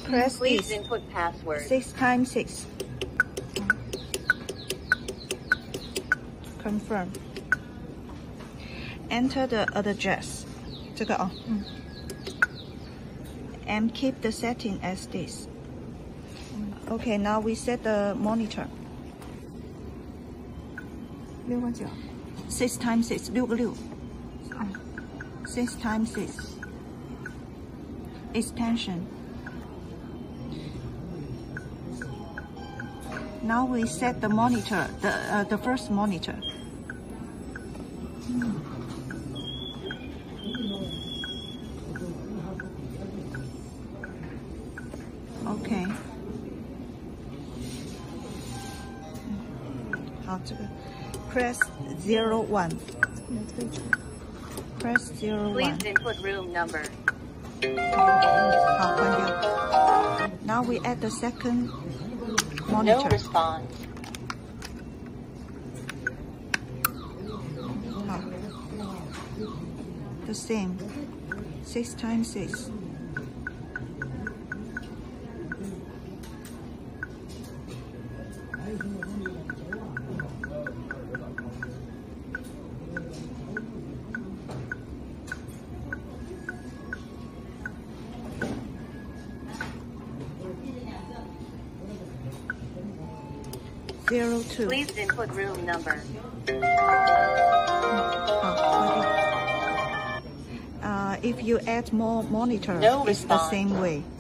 Press Please this. input password. 6 times 6. Confirm. Enter the address. 这个哦。And keep the setting as this. Okay, now we set the monitor. 6个9 6 times 6 6个6 6 times 6 extension. Now we set the monitor, the first monitor. Okay. 好，这个 press 01. Press 01. Please input room number. 好，关掉。Now we add the second monitor. No response. 好 The same. 6 times 6. Zero two. Please input room number. 好，关掉。If you add more monitor, No it's the response. same way.